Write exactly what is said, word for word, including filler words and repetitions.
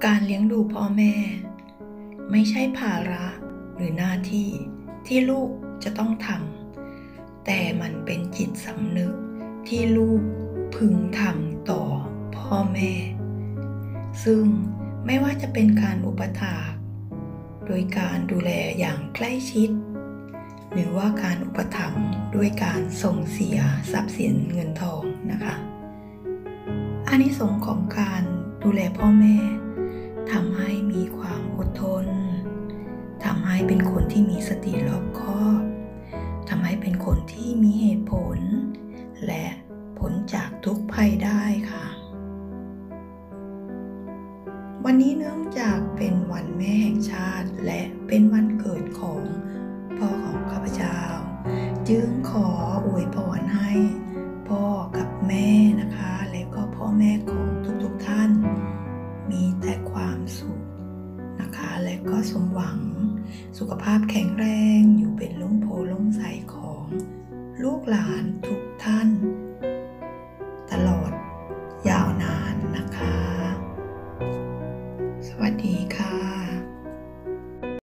การเลี้ยงดูพ่อแม่ไม่ใช่ภาระหรือหน้าที่ที่ลูกจะต้องทำแต่มันเป็นจิตสำนึกที่ลูกพึงทำต่อพ่อแม่ซึ่งไม่ว่าจะเป็นการอุปถากโดยการดูแลอย่างใกล้ชิดหรือว่าการอุปถัมภ์ด้วยการส่งเสียทรัพย์สินเงินทองนะคะอานิสงส์ของการดูแลพ่อแม่ทำให้มีความอดทนทำให้เป็นคนที่มีสติรอบคอบทำให้เป็นคนที่มีเหตุผลและพ้นจากทุกภัยได้ค่ะวันนี้เนื่องจากเป็นวันแม่แห่งชาติและเป็นวันเกิดของพ่อของข้าพเจ้าจึงขออวยพรให้พ่อกับแม่นะคะและก็พ่อแม่ของทุกๆท่านมีแต่ความสุขนะคะและก็สมหวังสุขภาพแข็งแรงอยู่เป็นร่มโพล่มใสของลูกหลานทุกท่านตลอดยาวนานนะคะสวัสดีค่ะ